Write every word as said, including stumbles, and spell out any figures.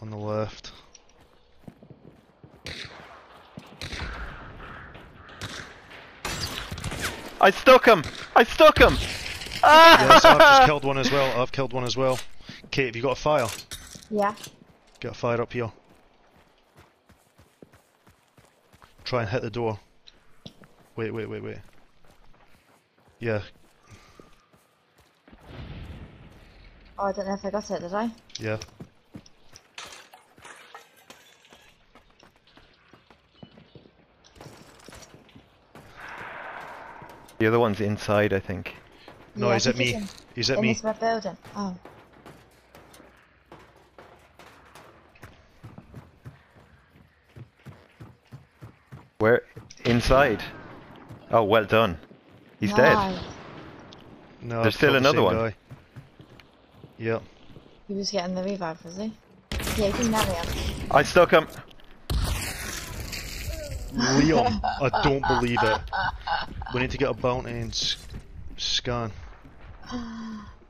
On the left. I stuck him! I stuck him! Ah! Yes, I've just killed one as well. I've killed one as well. Kate, have you got a fire? Yeah. Get a fire up here. Try and hit the door. Wait, wait, wait, wait. Yeah. Oh, I don't know if I got it, did I? Yeah. The other one's inside, I think. No, Yeah, he's I at think me. in, He's at in me. this red building. Oh. Where? Inside? Oh, well done. He's dead. Nice. No, There's I've still killed the another same one. guy. Yep. He was getting the revive, was he? Yeah, he didn't have him. I stuck him. Liam, I don't believe it. We need to get a bounty and s scan.